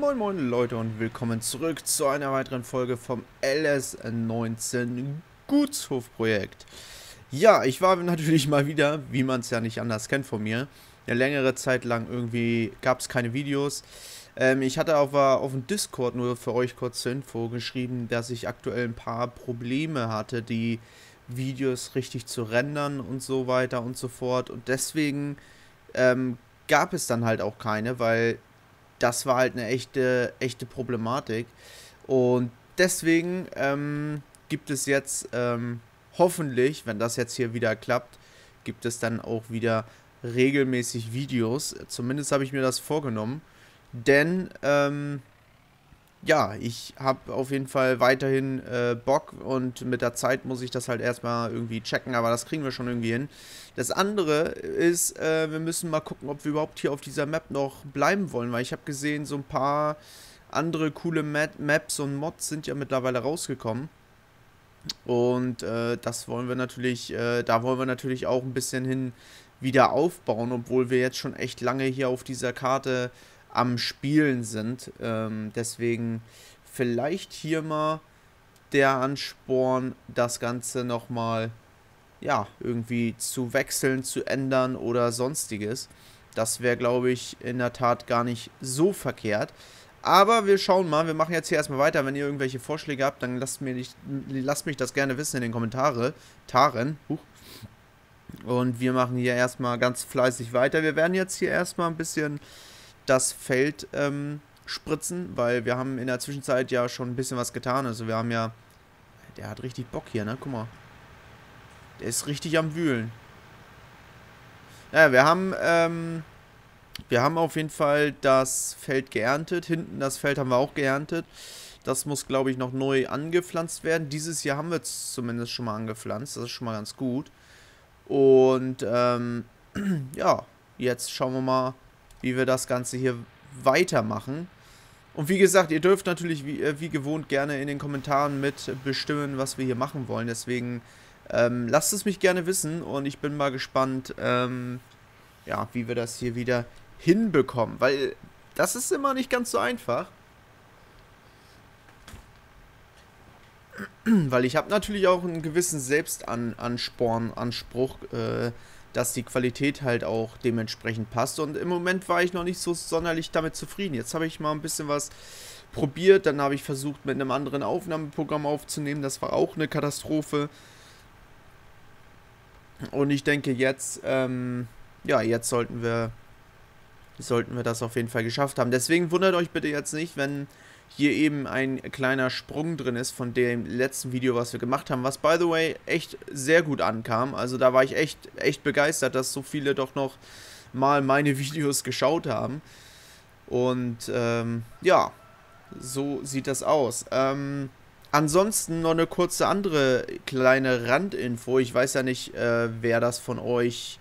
Moin moin Leute und willkommen zurück zu einer weiteren Folge vom LS19 Gutshofprojekt. Ja, ich war natürlich mal wieder, wie man es ja nicht anders kennt von mir, eine längere Zeit lang irgendwie gab es keine Videos. Ich hatte auf dem Discord nur für euch kurz zur Info geschrieben, dass ich aktuell ein paar Probleme hatte, die Videos richtig zu rendern und so weiter und so fort. Und deswegen gab es dann halt auch keine, weil das war halt eine echte Problematik. Und deswegen gibt es jetzt hoffentlich, wenn das jetzt hier wieder klappt, gibt es dann auch wieder regelmäßig Videos. Zumindest habe ich mir das vorgenommen. Denn ja, ich habe auf jeden Fall weiterhin Bock und mit der Zeit muss ich das halt erstmal irgendwie checken, aber das kriegen wir schon irgendwie hin. Das andere ist, wir müssen mal gucken, ob wir überhaupt hier auf dieser Map noch bleiben wollen, weil ich habe gesehen, so ein paar andere coole Maps und Mods sind ja mittlerweile rausgekommen. Und das wollen wir natürlich, da wollen wir natürlich auch ein bisschen hin wieder aufbauen, obwohl wir jetzt schon echt lange hier auf dieser Karte am Spielen sind. Deswegen vielleicht hier mal der Ansporn, das Ganze nochmal, ja, irgendwie zu wechseln, zu ändern oder sonstiges. Das wäre, glaube ich, in der Tat gar nicht so verkehrt. Aber wir schauen mal, wir machen jetzt hier erstmal weiter. Wenn ihr irgendwelche Vorschläge habt, dann lasst mich das gerne wissen in den Kommentaren. Und wir machen hier erstmal ganz fleißig weiter. Wir werden jetzt hier erstmal ein bisschen das Feld spritzen, weil wir haben in der Zwischenzeit ja schon ein bisschen was getan. Also wir haben ja, der hat richtig Bock hier, ne? Guck mal. Der ist richtig am Wühlen. Ja, wir haben auf jeden Fall das Feld geerntet. Hinten das Feld haben wir auch geerntet. Das muss, glaube ich, noch neu angepflanzt werden. Dieses Jahr haben wir es zumindest schon mal angepflanzt. Das ist schon mal ganz gut. Und ja, jetzt schauen wir mal, wie wir das Ganze hier weitermachen. Und wie gesagt, ihr dürft natürlich wie gewohnt gerne in den Kommentaren mit bestimmen, was wir hier machen wollen. Deswegen lasst es mich gerne wissen und ich bin mal gespannt, ja, wie wir das hier wieder hinbekommen. Weil das ist immer nicht ganz so einfach. Weil ich habe natürlich auch einen gewissen Anspruch, dass die Qualität halt auch dementsprechend passt. Und im Moment war ich noch nicht so sonderlich damit zufrieden. Jetzt habe ich mal ein bisschen was probiert. Dann habe ich versucht, mit einem anderen Aufnahmeprogramm aufzunehmen. Das war auch eine Katastrophe. Und ich denke jetzt, ja, jetzt sollten wir das auf jeden Fall geschafft haben. Deswegen wundert euch bitte jetzt nicht, wenn hier eben ein kleiner Sprung drin ist von dem letzten Video, was wir gemacht haben, was, by the way, echt sehr gut ankam. Also da war ich echt begeistert, dass so viele doch noch mal meine Videos geschaut haben. Und ja, so sieht das aus. Ansonsten noch eine kurze andere kleine Randinfo. Ich weiß ja nicht, wer das von euch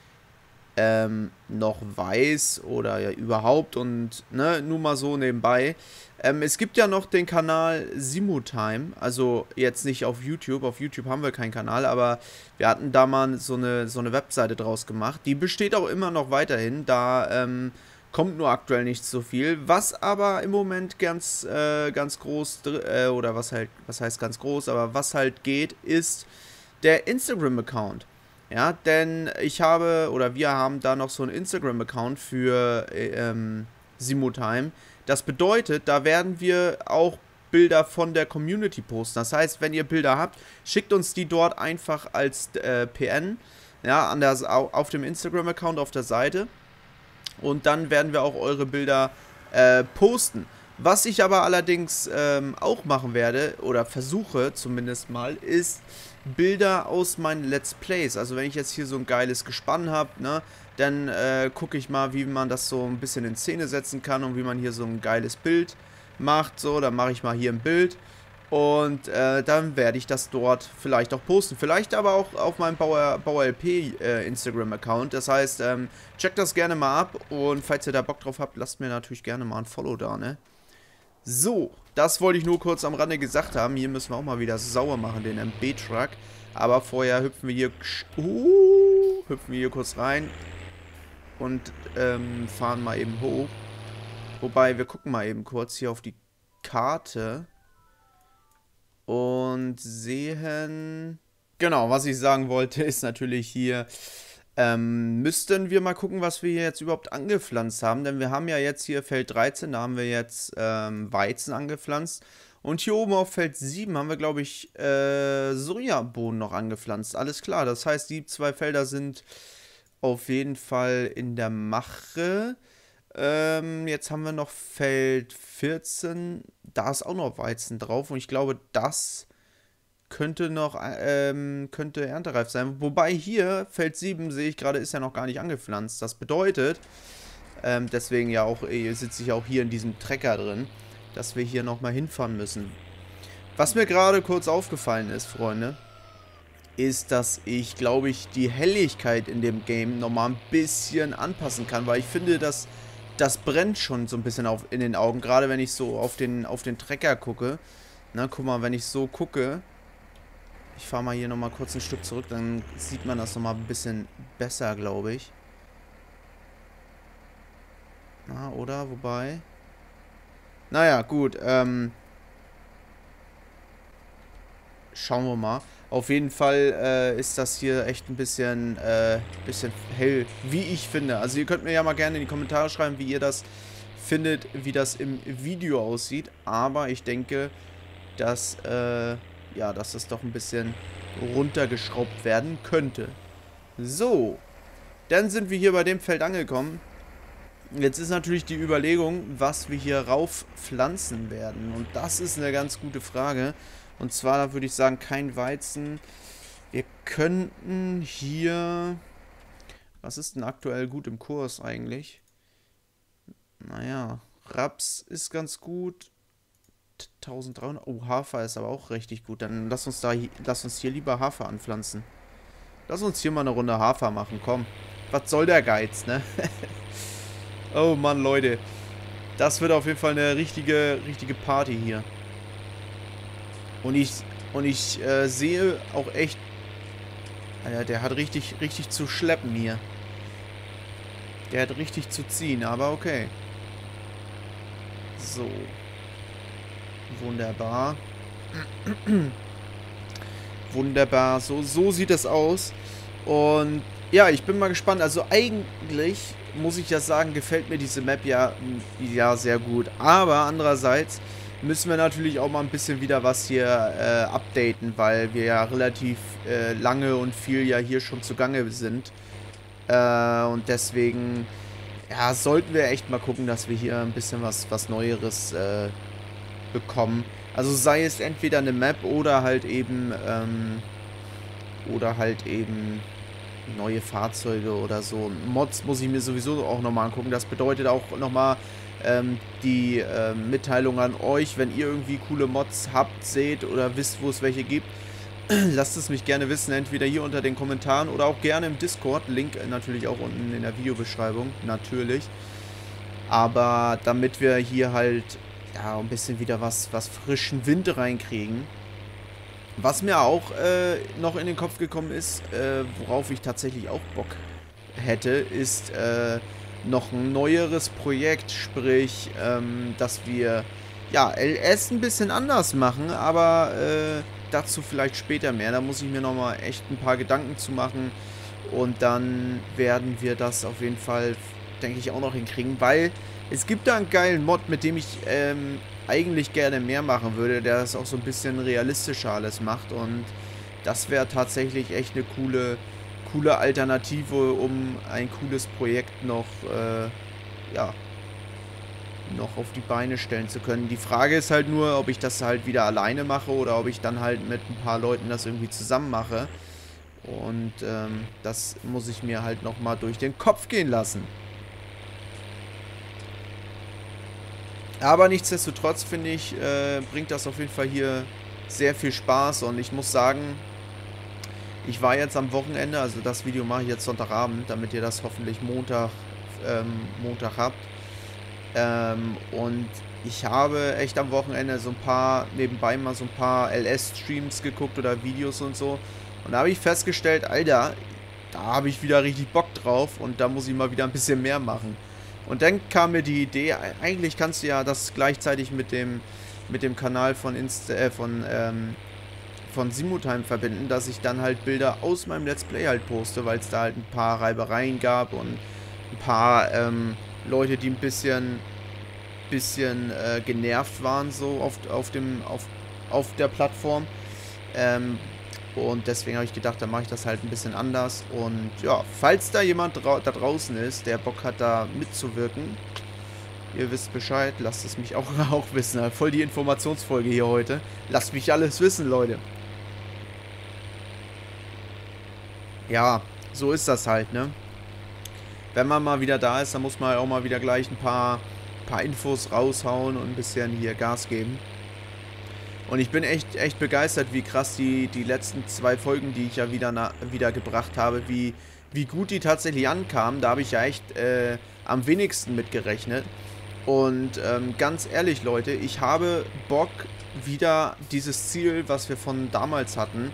noch weiß oder ja überhaupt und ne, nur mal so nebenbei. Es gibt ja noch den Kanal Simutime, also jetzt nicht auf YouTube haben wir keinen Kanal, aber wir hatten da mal so eine Webseite draus gemacht. Die besteht auch immer noch weiterhin, da kommt nur aktuell nicht so viel, was aber im Moment ganz groß, oder was heißt ganz groß, aber was halt geht, ist der Instagram-Account. Ja, denn wir haben da noch so einen Instagram-Account für Simutime. Das bedeutet, da werden wir auch Bilder von der Community posten. Das heißt, wenn ihr Bilder habt, schickt uns die dort einfach als PN, ja, auf dem Instagram-Account auf der Seite. Und dann werden wir auch eure Bilder posten. Was ich aber allerdings auch machen werde, oder versuche zumindest mal, ist Bilder aus meinen Let's Plays. Also wenn ich jetzt hier so ein geiles Gespann habe, ne, dann gucke ich mal, wie man das so ein bisschen in Szene setzen kann und wie man hier so ein geiles Bild macht. So, dann mache ich mal hier ein Bild und dann werde ich das dort vielleicht auch posten. Vielleicht aber auch auf meinem BauerLP Instagram-Account. Das heißt, checkt das gerne mal ab und falls ihr da Bock drauf habt, lasst mir natürlich gerne mal ein Follow da, ne? So, das wollte ich nur kurz am Rande gesagt haben. Hier müssen wir auch mal wieder sauer machen, den MB-Truck. Aber vorher hüpfen wir hier kurz rein und fahren mal eben hoch. Wobei, wir gucken mal eben kurz hier auf die Karte. Und sehen... Genau, was ich sagen wollte, ist natürlich hier... müssten wir mal gucken, was wir hier jetzt überhaupt angepflanzt haben. Denn wir haben ja jetzt hier Feld 13, da haben wir jetzt Weizen angepflanzt. Und hier oben auf Feld 7 haben wir, glaube ich, Sojabohnen noch angepflanzt. Alles klar, das heißt, die 2 Felder sind auf jeden Fall in der Mache. Jetzt haben wir noch Feld 14. Da ist auch noch Weizen drauf. Und ich glaube, das könnte noch könnte erntereif sein. Wobei hier, Feld 7, sehe ich gerade, ist ja noch gar nicht angepflanzt. Das bedeutet, deswegen ja auch, sitze ich auch hier in diesem Trecker drin, dass wir hier nochmal hinfahren müssen. Was mir gerade kurz aufgefallen ist, Freunde, ist, dass ich, glaube ich, die Helligkeit in dem Game nochmal ein bisschen anpassen kann, weil ich finde, dass das brennt schon so ein bisschen in den Augen, gerade wenn ich so auf den Trecker gucke. Na, guck mal, wenn ich so gucke, ich fahre mal hier nochmal kurz ein Stück zurück, dann sieht man das nochmal ein bisschen besser, glaube ich. Na, oder? Wobei... Naja, gut, schauen wir mal. Auf jeden Fall ist das hier echt ein bisschen hell, wie ich finde. Also ihr könnt mir ja mal gerne in die Kommentare schreiben, wie ihr das findet, wie das im Video aussieht. Aber ich denke, dass, ja, dass das doch ein bisschen runtergeschraubt werden könnte. So, dann sind wir hier bei dem Feld angekommen. Jetzt ist natürlich die Überlegung, was wir hier rauf pflanzen werden. Und das ist eine ganz gute Frage. Und zwar, da würde ich sagen, kein Weizen. Wir könnten hier... Was ist denn aktuell gut im Kurs eigentlich? Naja, Raps ist ganz gut. 1300. Oh, Hafer ist aber auch richtig gut. Dann lass uns hier lieber Hafer anpflanzen. Lass uns hier mal eine Runde Hafer machen, komm. Was soll der Geiz, ne? Oh Mann, Leute. Das wird auf jeden Fall eine richtige Party hier. Und ich sehe auch echt... Alter, der hat richtig zu schleppen hier. Der hat richtig zu ziehen, aber okay. So. Wunderbar. Wunderbar. So sieht es aus. Und ja, ich bin mal gespannt. Also eigentlich, muss ich ja sagen, gefällt mir diese Map ja sehr gut. Aber andererseits müssen wir natürlich auch mal ein bisschen wieder was hier updaten, weil wir ja relativ lange und viel ja hier schon zugange sind. Und deswegen, ja, sollten wir echt mal gucken, dass wir hier ein bisschen was Neueres bekommen. Also sei es entweder eine Map oder halt eben neue Fahrzeuge oder so. Mods muss ich mir sowieso auch nochmal angucken. Das bedeutet auch nochmal die Mitteilung an euch, wenn ihr irgendwie coole Mods habt, seht oder wisst, wo es welche gibt. Lasst es mich gerne wissen, entweder hier unter den Kommentaren oder auch gerne im Discord. Link natürlich auch unten in der Videobeschreibung, natürlich. Aber damit wir hier halt ja ein bisschen wieder was frischen Wind reinkriegen. Was mir auch noch in den Kopf gekommen ist, worauf ich tatsächlich auch Bock hätte, ist noch ein neueres Projekt, sprich, dass wir ja LS ein bisschen anders machen, aber dazu vielleicht später mehr. Da muss ich mir nochmal echt ein paar Gedanken zu machen und dann werden wir das auf jeden Fall, denke ich, auch noch hinkriegen, weil es gibt da einen geilen Mod, mit dem ich eigentlich gerne mehr machen würde, der das auch so ein bisschen realistischer alles macht und das wäre tatsächlich echt eine coole Alternative, um ein cooles Projekt noch, ja, noch auf die Beine stellen zu können. Die Frage ist halt nur, ob ich das halt wieder alleine mache oder ob ich dann halt mit ein paar Leuten das irgendwie zusammen mache und das muss ich mir halt nochmal durch den Kopf gehen lassen. Aber nichtsdestotrotz, finde ich, bringt das auf jeden Fall hier sehr viel Spaß. Und ich muss sagen, ich war jetzt am Wochenende, also das Video mache ich jetzt Sonntagabend, damit ihr das hoffentlich Montag habt. Und ich habe echt am Wochenende so ein paar, nebenbei mal so ein paar LS-Streams geguckt oder Videos und so. Und da habe ich festgestellt, Alter, da habe ich wieder richtig Bock drauf und da muss ich mal wieder ein bisschen mehr machen. Und dann kam mir die Idee, eigentlich kannst du ja das gleichzeitig mit dem Kanal von Simutime verbinden, dass ich dann halt Bilder aus meinem Let's Play halt poste, weil es da halt ein paar Reibereien gab und ein paar Leute, die ein bisschen genervt waren so auf der Plattform. Und deswegen habe ich gedacht, dann mache ich das halt ein bisschen anders. Und ja, falls da jemand da draußen ist, der Bock hat, da mitzuwirken, ihr wisst Bescheid, lasst es mich auch wissen. Voll die Informationsfolge hier heute. Lasst mich alles wissen, Leute. Ja, so ist das halt, ne? Wenn man mal wieder da ist, dann muss man auch mal wieder gleich ein paar Infos raushauen und ein bisschen hier Gas geben. Und ich bin echt begeistert, wie krass die letzten 2 Folgen, die ich ja wieder gebracht habe, wie gut die tatsächlich ankamen. Da habe ich ja echt am wenigsten mit gerechnet. Und ganz ehrlich, Leute, ich habe Bock, wieder dieses Ziel, was wir von damals hatten,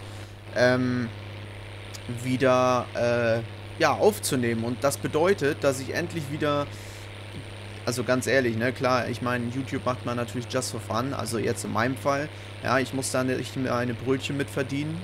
wieder ja, aufzunehmen. Und das bedeutet, dass ich endlich wieder... Also ganz ehrlich, ne, klar, ich meine, YouTube macht man natürlich just for fun, also jetzt in meinem Fall. Ja, ich muss da nicht meine Brötchen mit verdienen.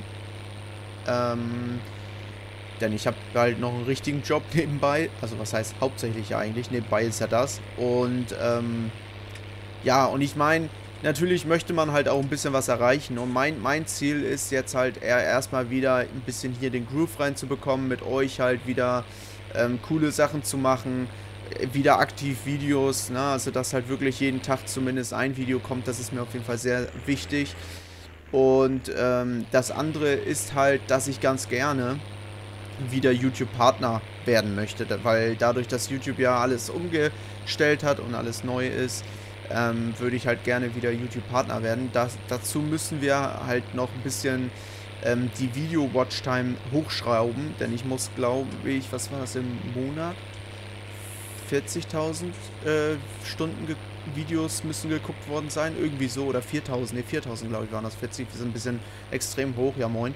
Denn ich habe halt noch einen richtigen Job nebenbei. Also was heißt hauptsächlich ja eigentlich, nebenbei ist ja das. Und ja, und ich meine, natürlich möchte man halt auch ein bisschen was erreichen. Und mein Ziel ist jetzt halt erstmal wieder ein bisschen hier den Groove reinzubekommen, mit euch halt wieder coole Sachen zu machen. Wieder aktiv Videos, ne? Also dass halt wirklich jeden Tag zumindest ein Video kommt, das ist mir auf jeden Fall sehr wichtig. Und das andere ist halt, dass ich ganz gerne wieder YouTube-Partner werden möchte, weil dadurch, dass YouTube ja alles umgestellt hat und alles neu ist, würde ich halt gerne wieder YouTube-Partner werden. Dazu müssen wir halt noch ein bisschen die Video-Watchtime hochschrauben, denn ich muss, glaube ich, was war das im Monat? 40.000 Stunden Videos müssen geguckt worden sein, irgendwie so, oder 4.000, ne, 4.000 glaube ich waren das, 40, wir sind ein bisschen extrem hoch, ja moin,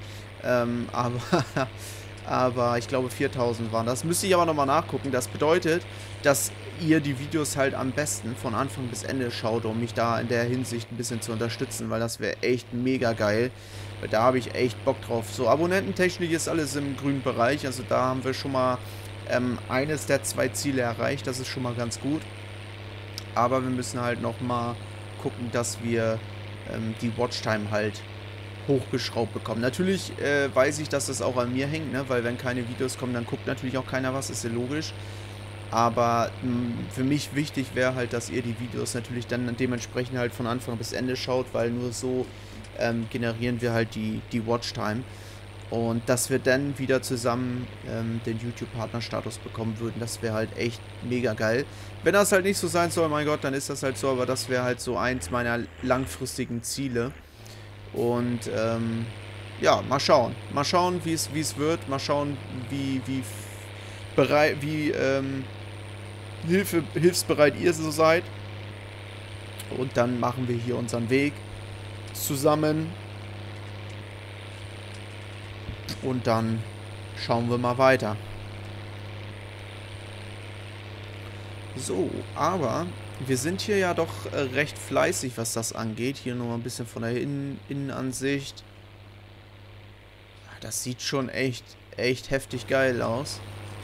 aber ich glaube 4.000 waren das, müsste ich aber nochmal nachgucken. Das bedeutet, dass ihr die Videos halt am besten von Anfang bis Ende schaut, um mich da in der Hinsicht ein bisschen zu unterstützen, weil das wäre echt mega geil, weil da habe ich echt Bock drauf. So, abonnententechnisch ist alles im grünen Bereich, also da haben wir schon mal eines der 2 Ziele erreicht, das ist schon mal ganz gut. Aber wir müssen halt nochmal gucken, dass wir die Watchtime halt hochgeschraubt bekommen. Natürlich weiß ich, dass das auch an mir hängt, ne? Weil wenn keine Videos kommen, dann guckt natürlich auch keiner was, ist ja logisch. Aber für mich wichtig wäre halt, dass ihr die Videos natürlich dann dementsprechend halt von Anfang bis Ende schaut, weil nur so generieren wir halt die Watchtime. Und dass wir dann wieder zusammen den YouTube-Partner-Status bekommen würden, das wäre halt echt mega geil. Wenn das halt nicht so sein soll, mein Gott, dann ist das halt so, aber das wäre halt so eins meiner langfristigen Ziele. Und ja, mal schauen. Mal schauen, wie es wird. Mal schauen, wie hilfsbereit ihr so seid. Und dann machen wir hier unseren Weg zusammen. Und dann schauen wir mal weiter. So, aber wir sind hier ja doch recht fleißig, was das angeht. Hier nur ein bisschen von der Innenansicht. Das sieht schon echt heftig geil aus.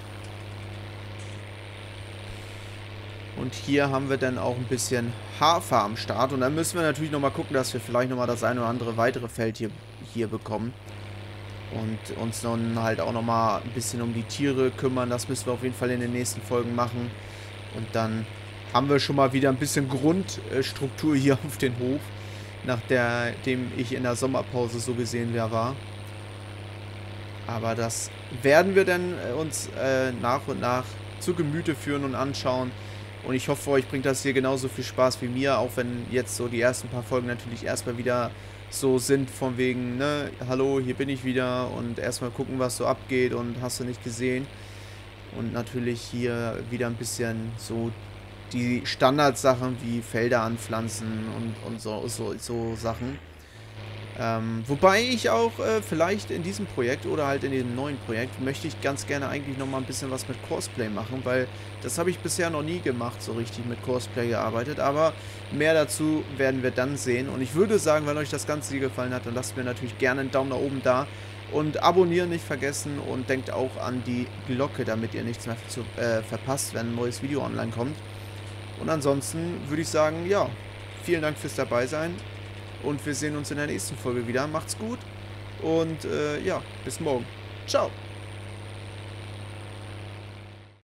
Und hier haben wir dann auch ein bisschen Hafer am Start. Und dann müssen wir natürlich nochmal gucken, dass wir vielleicht nochmal das eine oder andere weitere Feld hier bekommen. Und uns dann halt auch nochmal ein bisschen um die Tiere kümmern. Das müssen wir auf jeden Fall in den nächsten Folgen machen. Und dann haben wir schon mal wieder ein bisschen Grundstruktur hier auf den Hof. Nachdem ich in der Sommerpause so gesehen war. Aber das werden wir dann uns nach und nach zu Gemüte führen und anschauen. Und ich hoffe, euch bringt das hier genauso viel Spaß wie mir. Auch wenn jetzt so die ersten paar Folgen natürlich erstmal wieder so sind von wegen, ne, hallo, hier bin ich wieder und erstmal gucken, was so abgeht und hast du nicht gesehen. Und natürlich hier wieder ein bisschen so die Standardsachen wie Felder anpflanzen und so Sachen. Wobei ich auch vielleicht in diesem Projekt oder halt in dem neuen Projekt möchte ich ganz gerne eigentlich nochmal ein bisschen was mit Cosplay machen, weil das habe ich bisher noch nie gemacht, so richtig mit Cosplay gearbeitet, aber mehr dazu werden wir dann sehen. Und ich würde sagen, wenn euch das Ganze hier gefallen hat, dann lasst mir natürlich gerne einen Daumen nach oben da und abonnieren nicht vergessen und denkt auch an die Glocke, damit ihr nichts mehr verpasst, wenn ein neues Video online kommt. Und ansonsten würde ich sagen, ja, vielen Dank fürs Dabeisein. Und wir sehen uns in der nächsten Folge wieder. Macht's gut und ja, bis morgen. Ciao.